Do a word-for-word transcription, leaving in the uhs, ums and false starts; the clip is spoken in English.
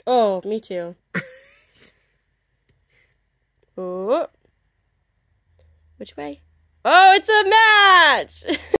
Oh, me too. Oh. Which way? Oh, it's a match!